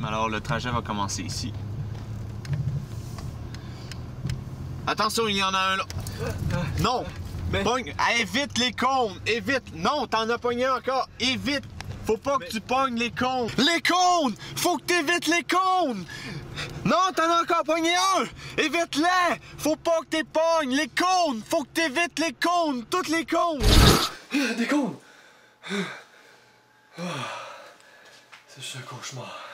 Alors le trajet va commencer ici. Attention, il y en a un là. Non! Mais... Pogne! Évite les cônes! Évite! Non, t'en as pogné encore! Évite! Faut pas que tu pognes les cônes! Les cônes! Faut que t'évites les cônes! Non, t'en as encore pogné un! Évite-les! Faut pas que t'es pognes! Les cônes! Faut que t'évites les cônes! Toutes les cônes! Des cônes! C'est juste un cauchemar.